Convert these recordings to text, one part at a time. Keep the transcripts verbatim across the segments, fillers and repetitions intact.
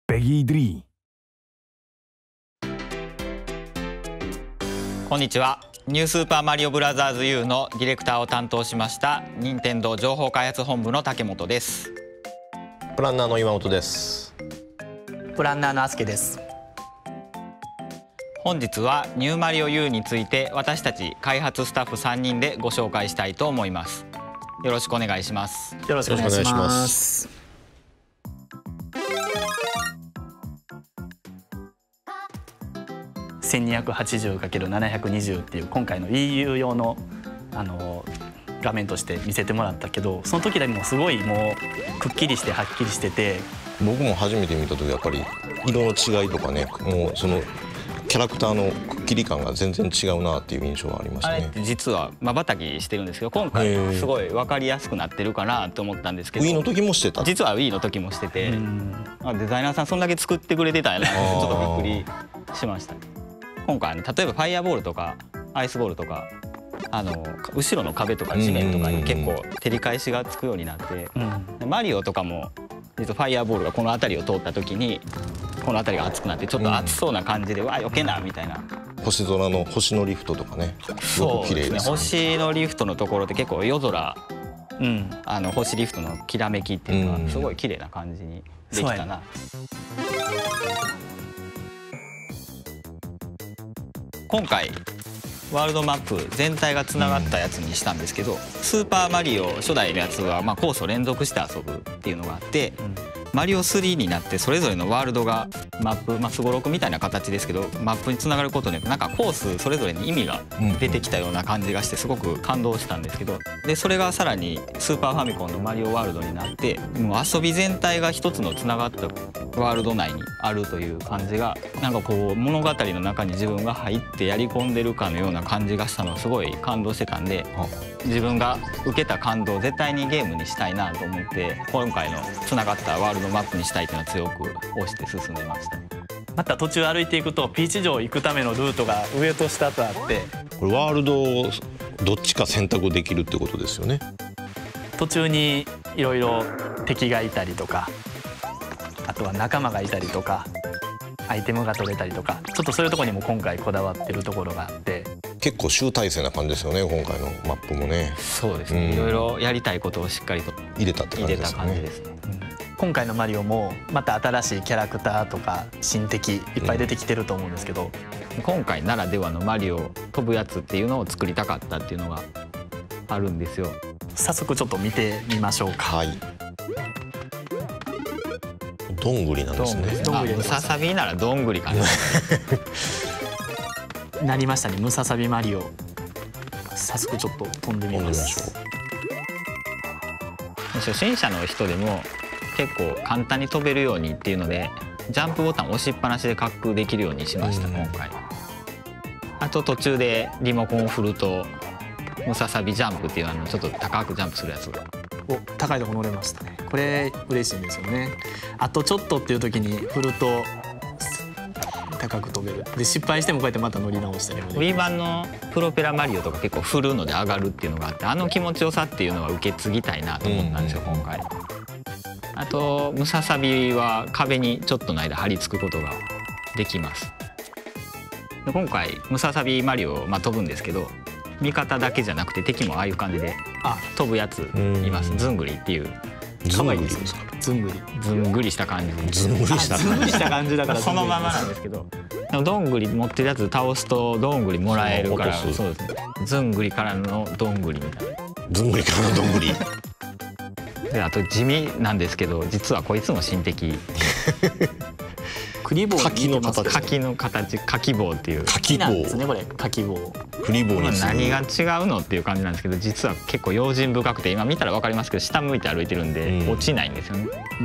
ペギースリー。 こんにちは。ニュースーパーマリオブラザーズ ユー のディレクターを担当しました任天堂情報開発本部の竹本です。 プランナーの岩本です。 プランナーのあすけです。 本日はニューマリオ ユー について私たち開発スタッフさんにんでご紹介したいと思います。よろしくお願いします。 よろしくお願いします。せんにひゃくはちじゅうかけるななひゃくにじゅう っていう今回の イーユー 用のあの画面として見せてもらったけど、その時でもすごいもうくっきりしてはっきりしてて、 僕も初めて見た時やっぱり色の違いとかね、もうそのキャラクターのくっきり感が全然違うなっていう印象がありましたね。 あれって実はまばたきしてるんですけど、今回すごい分かりやすくなってるかなと思ったんですけど、 Wii の時もしてた。 実は Wii の時もしてて、あデザイナーさんそんだけ作ってくれてたんやなってちょっとびっくりしました。今回例えばファイアボールとかアイスボールとかあの後ろの壁とか地面とかに結構照り返しがつくようになって、うん、マリオとかも実はファイアボールがこの辺りを通った時にこの辺りが熱くなってちょっと熱そうな感じで、うん、わあ避けなみたいな。 星空の星のリフトとかね、すごく綺麗ですね。 そうですね、星のリフトのところって結構夜空、うん、あの星リフトのきらめきっていうのがすごい綺麗な感じにできたな。今回ワールドマップ全体がつながったやつにしたんですけど、スーパーマリオ初代のやつはまあコースを連続して遊ぶっていうのがあって、マリオスリーになってそれぞれのワールドがマップ、まあ、すごろくみたいな形ですけどマップにつながることによってなんかコースそれぞれに意味が出てきたような感じがしてすごく感動したんですけど、でそれがさらにスーパーファミコンのマリオワールドになってもう遊び全体が一つのつながったワールド内にあるという感じが、なんかこう物語の中に自分が入ってやり込んでるかのような感じがしたのをすごい感動してたんで、自分が受けた感動を絶対にゲームにしたいなと思って今回のつながったワールドマップにしたいっていうのを強く推して進んでました。 また途中歩いていくとピーチ城行くためのルートが上と下とあって、 これワールドをどっちか選択できるってことですよね。 途中にいろいろ敵がいたりとか、あとは仲間がいたりとかアイテムが取れたりとか、ちょっとそういうところにも今回こだわってるところがあって、 結構集大成な感じですよね今回のマップもね。 そうですね、いろいろやりたいことをしっかりと入れたって感じですね。 今回のマリオもまた新しいキャラクターとか新敵いっぱい出てきてると思うんですけど、 うん、今回ならではのマリオ飛ぶやつっていうのを作りたかったっていうのがあるんですよ。 早速ちょっと見てみましょうか。 はい、どんぐりなんですね。 あ、ムササビならどんぐりかな。 なりましたね、ムササビマリオ。早速ちょっと飛んでみます。 初心者の人でも結構簡単に飛べるようにっていうのでジャンプボタン押しっぱなしで滑空できるようにしました今回。あと途中でリモコンを振るとムササビジャンプっていうあのちょっと高くジャンプするやつが。 お、高いとこ乗れましたね。これ嬉しいんですよね。あとちょっとっていう時に振ると高く飛べる。で失敗してもこうやってまた乗り直したりもできる。 Wii 版のプロペラマリオとか結構振るので上がるっていうのがあって、あの気持ちよさっていうのは受け継ぎたいなと思ったんですよ今回。あとムササビは壁にちょっとの間張り付くことができます。で今回ムササビマリオ、まあ、飛ぶんですけど味方だけじゃなくて敵もああいう感じで飛ぶやついます。ずんぐりっていう。 可愛いですか。 ずんぐりずんぐりした感じ。 ずんぐりした感じした感じだからそのままなんですけど、でもどんぐり持ってるやつ倒すとどんぐりもらえるから、そうですね、ずんぐりからのどんぐりみたいな。 ずんぐりからのどんぐり。 であと地味なんですけど実はこいつも新敵。 クリボー柿の形。 柿の形、柿棒っていう。 柿棒ですねこれ。柿棒。 クリボーにする。 何が違うのっていう感じなんですけど、実は結構用心深くて今見たら分かりますけど下向いて歩いてるんで、うん、落ちないんですよね。 うん。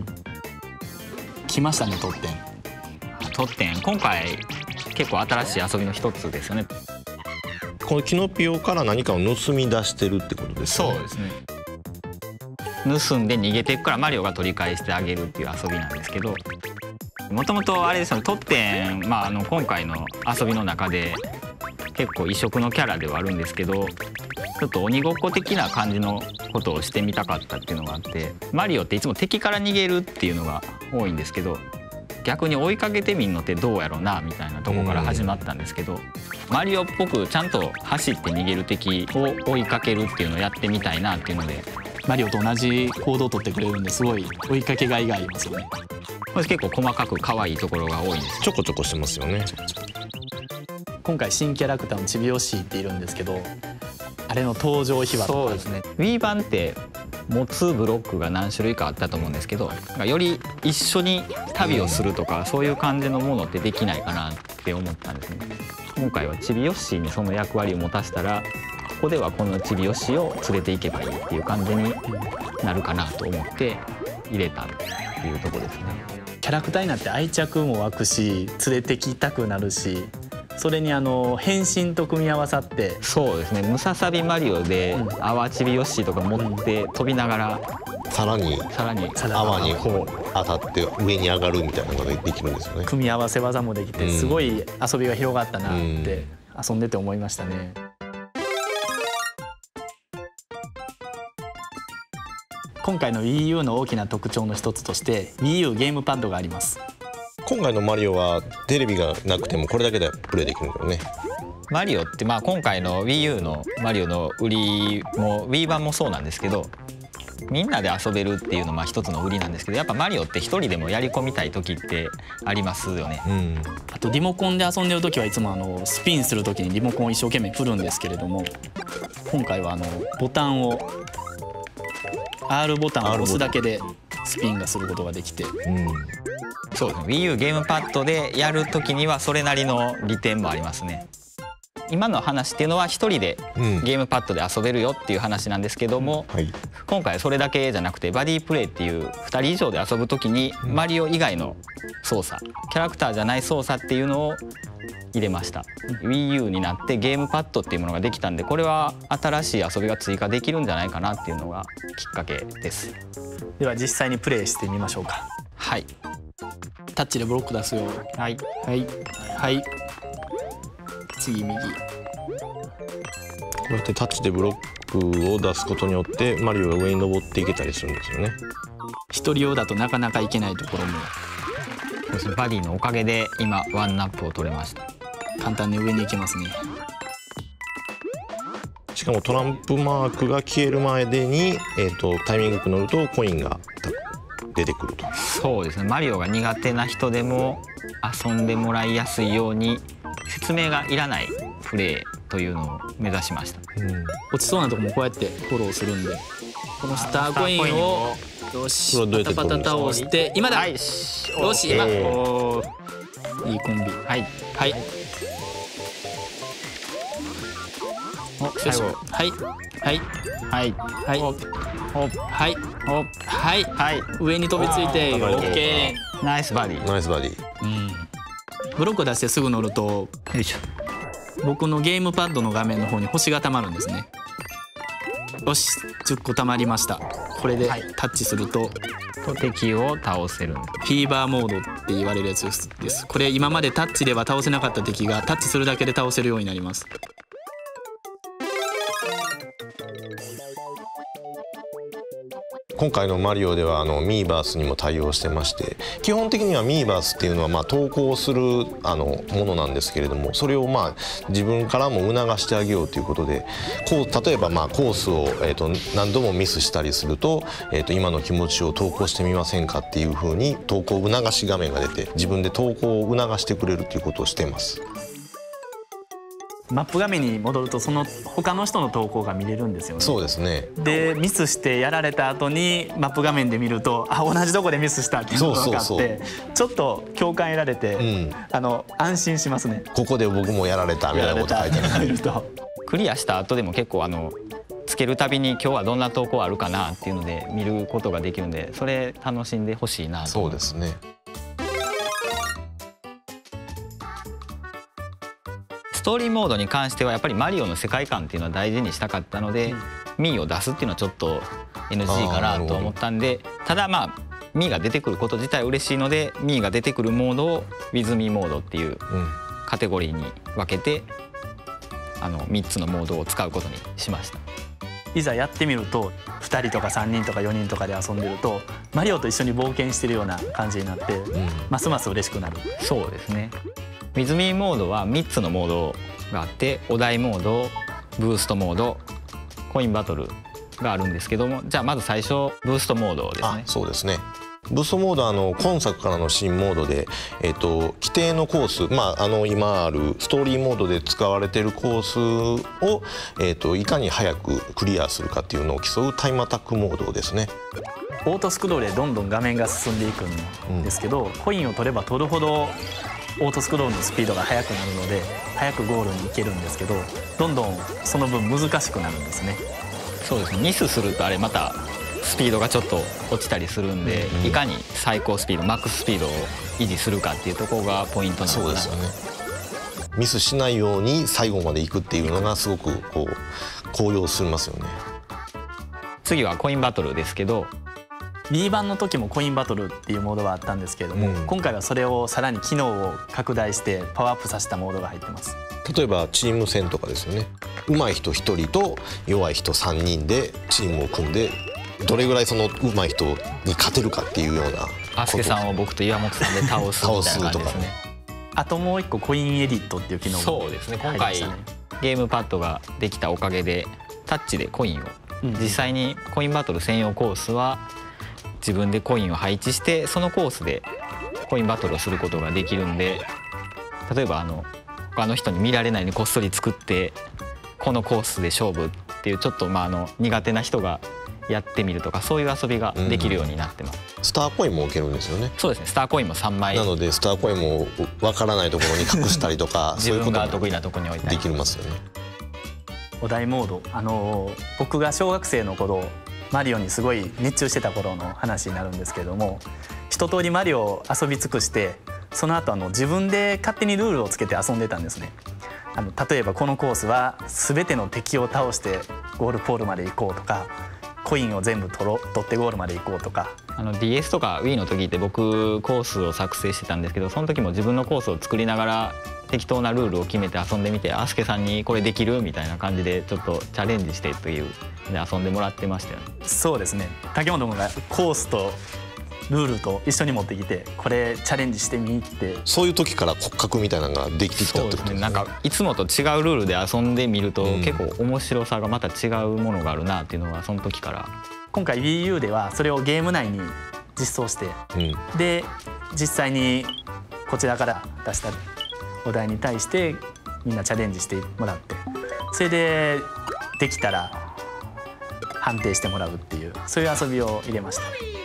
来ましたねトッテン。 トッテン今回結構新しい遊びの一つですよね。 このキノピオから何かを盗み出してるってことですね。 そうですね。盗んで逃げていくからマリオが取り返してあげるっていう遊びなんですけど、もともとあれですよね、トッテン、まあ、あの今回の遊びの中で結構異色のキャラではあるんですけど、 ちょっと鬼ごっこ的な感じのことをしてみたかったっていうのがあって、マリオっていつも敵から逃げるっていうのが多いんですけど、逆に追いかけてみんのってどうやろうなみたいなとこから始まったんですけど、マリオっぽくちゃんと走って逃げる敵を追いかけるっていうのをやってみたいなっていうので、 マリオと同じ行動を取ってくれるんですごい追いかけがいがありますよね。 これ結構細かく可愛いところが多いんです。 ちょこちょこしてますよね。 今回新キャラクターのちびよっしーっているんですけど、あれの登場秘話とか。 そうですね。Wii 版って持つブロックが何種類かあったと思うんですけど、より一緒に旅をするとか、そういう感じのものってできないかなって思ったんですね。今回はちびよっしーにその役割を持たせたら、ここではこのちびよっしーを連れていけばいいっていう感じになるかなと思って入れたっていうところですね。 キャラクターになって愛着も湧くし、連れてきたくなるし、それにあの変身と組み合わさって。 そうですね。ムササビマリオで泡ちびよっしーとか持って飛びながら、 さらにさらに泡にこう当たって上に上がるみたいなのができるんですよね。 組み合わせ技もできて、すごい遊びが広がったなって遊んでて思いましたね。今回の WiiU の大きな特徴の一つとして WiiU ゲームパッドがあります。 今回のマリオはテレビがなくてもこれだけでプレイできるんだよね。 マリオってまあ今回の WiiU のマリオの売りも Wii 版もそうなんですけど、みんなで遊べるっていうのまあ一つの売りなんですけど、やっぱマリオって一人でもやり込みたい時ってありますよね。 うん、 あとリモコンで遊んでる時はいつもあのスピンする時にリモコンを一生懸命振るんですけれども、今回はあのボタンを R ボタンを押すだけでスピンがすることができて、 うん、 そうですね。 WiiU ゲームパッドでやる時にはそれなりの利点もありますね。今の話っていうのは一人でゲームパッドで遊べるよっていう話なんですけども、 うん、はい、 今回それだけじゃなくてバディプレイっていうふたり以上で遊ぶ時にマリオ以外の操作、キャラクターじゃない操作っていうのを入れました。 WiiU になってゲームパッドっていうものができたんで、これは新しい遊びが追加できるんじゃないかなっていうのがきっかけです。 では実際にプレイしてみましょうか。 はい、 タッチでブロック出すよ。 はいはいはい、次右。 こうやってタッチでブロックを出すことによってマリオが上に登っていけたりするんですよね。 一人用だとなかなかいけないところもそうですね。バディのおかげで今ワンナップを取れました。 簡単に上に行けますね。 しかもトランプマークが消える前でに、えー、とタイミングよく乗るとコインが出てくると。 そうですね。マリオが苦手な人でも遊んでもらいやすいように説明がいらないプレイというのを目指しました。 うん、 落ちそうなとこもこうやってフォローするんで、このスターコインをよしパタパタ倒して、今だ、 はい、 よし今、 おいいコンビ。 はいはいお最後はいはいはいはいおはいおはいはい上に飛びついてオッケナイスバディ。 ナイスバディ。 ー。うんブロック出してすぐ乗るとよいしょ。 僕のゲームパッドの画面の方に星がたまるんですね。よしじゅっこたまりました。これでタッチするとと敵を倒せる。 フィーバーモードって言われるやつです。これ今までタッチでは倒せなかった敵がタッチするだけで倒せるようになります。 今回のマリオではあのミーバースにも対応してまして、基本的にはミーバースっていうのはまあ投稿するあのものなんですけれども、それをまあ自分からも促してあげようということで、こう例えばまあコースを、えー、と何度もミスしたりすると、えー、と今の気持ちを投稿してみませんかっていうふうに投稿促し画面が出て、自分で投稿を促してくれるということをしています。 マップ画面に戻るとその他の人の投稿が見れるんですよね。 そうですね。 でミスしてやられた後にマップ画面で見ると、あ同じとこでミスしたっていうのが分かって、 そうそうそうちょっと共感得られて、 うん、 あの安心しますね。 ここで僕もやられたみたいなこと書いてある。 るとクリアした後でも結構あのつけるたびに今日はどんな投稿あるかなっていうので見ることができるんで、それ楽しんでほしいなと。 そうですね。 ストーリーモードに関してはやっぱりマリオの世界観っていうのは大事にしたかったので、ミーを出すっていうのはちょっと エヌジー かなと思ったんで、ただまあミーが出てくること自体嬉しいので、ミーが出てくるモードを With Me モードっていうカテゴリーに分けてあのみっつのモードを使うことにしました。 いざやってみるとふたりとかさんにんとかよにんとかで遊んでるとマリオと一緒に冒険してるような感じになって、うん、ますます嬉しくなる。 そうですね。ウィズミーモードはみっつのモードがあって、お題モード、ブーストモード、コインバトルがあるんですけども、じゃあまず最初ブーストモードですね。 あ、そうですね。ブーストモードはあの今作からの新モードで、えっと、規定のコース、まあ、あの今あるストーリーモードで使われているコースを、えっと、いかに早くクリアするかっていうのを競うタイムアタックモードですね。 オートスクロールでどんどん画面が進んでいくんですけど、うん、コインを取れば取るほどオートスクロールのスピードが速くなるので早くゴールに行けるんですけど、どんどんその分難しくなるんですね。 そうですね。ミスするとあれまたスピードがちょっと落ちたりするんで、うん、いかに最高スピードマックススピードを維持するかっていうところがポイントなのかな。 そうですよね。ミスしないように最後まで行くっていうのがすごくこう高揚しますよね。 次はコインバトルですけど、 B 版の時もコインバトルっていうモードはあったんですけれども、うん、今回はそれをさらに機能を拡大してパワーアップさせたモードが入ってます。 例えばチーム戦とかですよね。上手い人ひとりと弱い人さんにんでチームを組んで、どれぐらいその上手い人に勝てるかっていうような。 アスケさんを僕と岩本さんで倒すみたいな感じですね。 あともう一個コインエディットっていう機能もそうですね。今回ゲームパッドができたおかげでタッチでコインを、うん、実際にコインバトル専用コースは自分でコインを配置してそのコースでコインバトルをすることができるんで、例えばあの他の人に見られないようにこっそり作ってこのコースで勝負っていうちょっとまああの苦手な人がやってみるとか、そういう遊びができるようになってます。 うん、スターコインも置けるんですよね。 そうですね。スターコインもさんまいなのでスターコインもわからないところに隠したりとか自分が得意なところに置いたりできますよね。 お題モード、あの僕が小学生の頃マリオにすごい熱中してた頃の話になるんですけれども、一通りマリオを遊び尽くしてその後あの自分で勝手にルールをつけて遊んでたんですね。あの例えばこのコースは全ての敵を倒してゴールポールまで行こうとか、コインを全部取ろ取ってゴールまで行こうとか。 あの ディーエス とか Wii の時って僕コースを作成してたんですけど、その時も自分のコースを作りながら適当なルールを決めて遊んでみて、アスケさんにこれできるみたいな感じでちょっとチャレンジしてというで遊んでもらってましたよね。 そうですね。竹本君がコースとルールと一緒に持ってきて、これチャレンジしてみって。 そういう時から骨格みたいなのができてきたってことですね。 なんかいつもと違うルールで遊んでみると、うん、結構面白さがまた違うものがあるなっていうのはその時から。 今回 WiiU ではそれをゲーム内に実装して、うん、で実際にこちらから出したお題に対してみんなチャレンジしてもらって、それでできたら判定してもらうっていう、そういう遊びを入れました。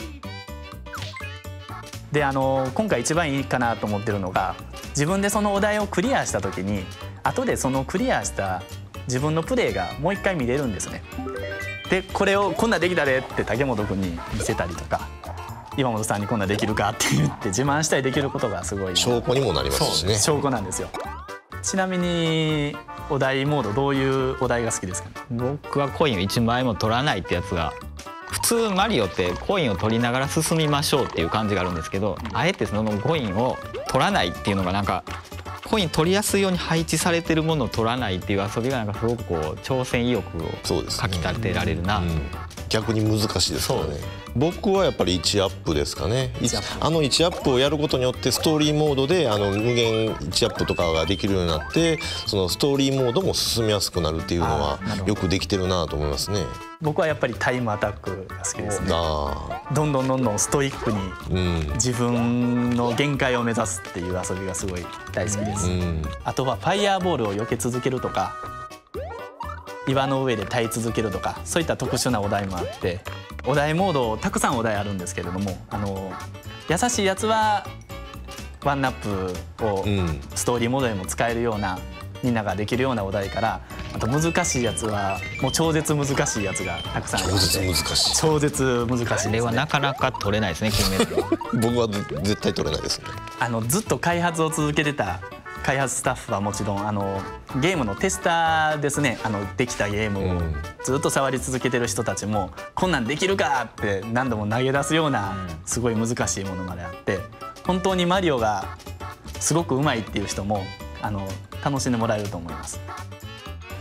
であの今回一番いいかなと思ってるのが、自分でそのお題をクリアした時に後でそのクリアした自分のプレーがもう一回見れるんですね。でこれをこんなできたでって竹本君に見せたりとか、岩本さんにこんなできるかって言って自慢したりできることがすごい証拠にもなりますしね。 証拠なんですよ。ちなみにお題モードどういうお題が好きですかね？ 僕はコインをいちまいも取らないってやつが、普通マリオってコインを取りながら進みましょうっていう感じがあるんですけど、あえてそのコインを取らないっていうのがなんかコイン取りやすいように配置されてるものを取らないっていう遊びがなんかすごくこう挑戦意欲をかきたてられるなと。 逆に難しいですからね。僕はやっぱりいちアップですかね。あのいちアップをやることによってストーリーモードであの無限いちアップとかができるようになって、そのストーリーモードも進みやすくなるっていうのはよくできてるなと思いますね。 僕はやっぱりタイムアタックが好きですね。どんどんどんどんストイックに自分の限界を目指すっていう遊びがすごい大好きです。うん、あとはファイヤーボールを避け続けるとか、岩の上で耐え続けるとか、そういった特殊なお題もあって、お題モードたくさんお題あるんですけれども、あの優しいやつはワンナップをストーリーモードでも使えるような、みんなができるようなお題から、あと難しいやつはもう超絶難しいやつがたくさんあるので、 超絶難しい超絶難しいですね。 あれはなかなか取れないですね、金メダル。 僕は絶対取れないですね。 あのずっと開発を続けてた開発スタッフはもちろん、あのゲームのテスターですね、あのできたゲームをずっと触り続けてる人たちも、こんなんできるかって何度も投げ出すようなすごい難しいものまであって、本当にマリオがすごくうまいっていう人もあの楽しんでもらえると思います。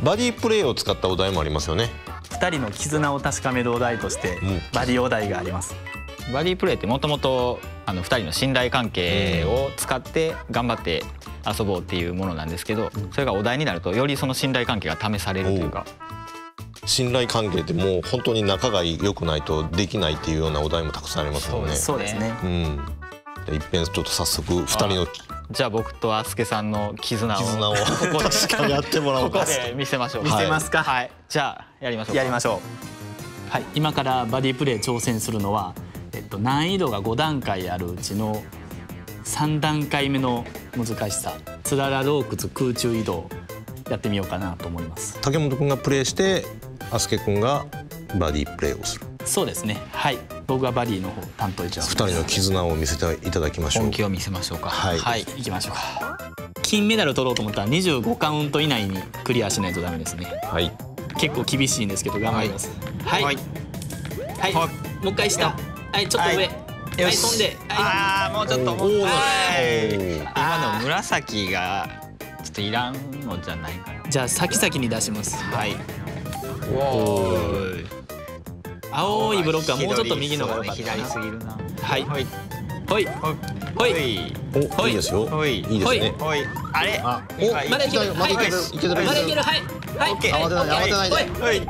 バディプレイを使ったお題もありますよね。 ふたりの絆を確かめるお題としてんバディお題があります。 バディプレイってもともとあのふたりの信頼関係を使って頑張って遊ぼうっていうものなんですけど、それがお題になるとよりその信頼関係が試されるというか。 信頼関係ってもう本当に仲が良くないとできないっていうようなお題もたくさんありますもんね。 そうですね。 うん。じゃあ一遍ちょっと早速ふたりのじゃあ僕とあすけさんの絆を絆を確かにやってもらおうか。 ここで見せましょう。 見せますか。 はい。じゃあやりましょう。 やりましょう。はい。今からバディプレイ挑戦するのは、えっと難易度がご段階あるうちのさん段階目の難しさ、つらら洞窟空中移動やってみようかなと思います。 竹本くんがプレイしてあすけくんがバディプレイをする。 そうですね。はい。僕がバディの方担当いたします。 ふたりの絆を見せていただきましょう。 本気を見せましょうか。 はいはい。 行きましょうか。金メダル取ろうと思ったらにじゅうごカウント以内にクリアしないとダメですね。 はい。 結構厳しいんですけど頑張ります。はい。はい。 はいもう一回下。はい。ちょっと上。はい。飛んで。 ああもうちょっと。 おーはいおー今の紫がちょっといらんのじゃないかな。 じゃあ先々に出します。 はい。おーい。 青いブロックはもうちょっと右の方が良かったか左な。 すぎるな。 はい。 はい。 ほい。 ほほい。 い。 お、いいですよ。 ほい。 いいですね。 ほい。あれ。 あ、 おお、 まだいける。 まだいける。 はいいけてる。 まだいける。はい。はい。 オッケー慌てないで慌てないではい。はい。はい。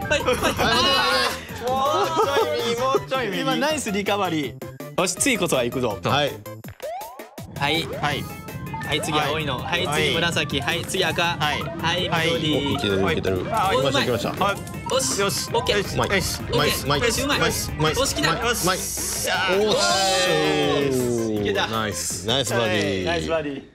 もうちょい右もうちょい右。 今ナイスリカバリー。よし次こそは行くぞ。 はい。 はい。 はい。 はい次青いの。はい次紫。はい次赤。 はいはいお、い緑。 けてるいけてる。 あ行きました行きました。 はい。 よしよし。 オッケー。 うまい。うまい。うまい。うまい。 これうまい。 うまい。 押し切った。 うまい。 よし。 うまい。およーいけたナイス。ナイスバディ。 ナイスバディ。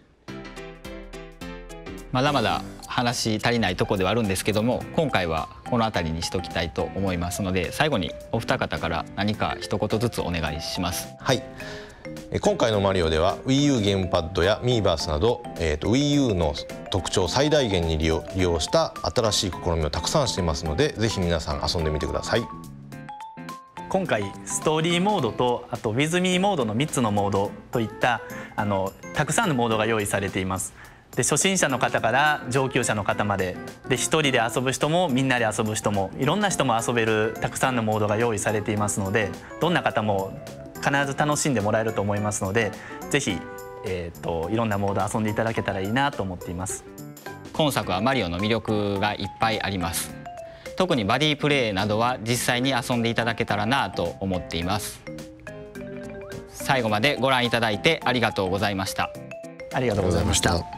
まだまだ話足りないところではあるんですけども、今回はこの辺りにしときたいと思いますので、最後にお二方から何か一言ずつお願いします。 はい。え今回のマリオでは WiiU ゲームパッドやミーバースなど、えー、と WiiU の特徴を最大限に利用利用した新しい試みをたくさんしていますので、ぜひ皆さん遊んでみてください。 今回ストーリーモードとあと WithMe モードのみっつのモードといったあのたくさんのモードが用意されています。で初心者の方から上級者の方までで一人で遊ぶ人もみんなで遊ぶ人もいろんな人も遊べるたくさんのモードが用意されていますので、どんな方も必ず楽しんでもらえると思いますので、ぜひ、えー、といろんなモード遊んでいただけたらいいなと思っています。 今作はマリオの魅力がいっぱいあります。特にバディプレイなどは実際に遊んでいただけたらなと思っています。最後までご覧いただいてありがとうございました。 ありがとうございました。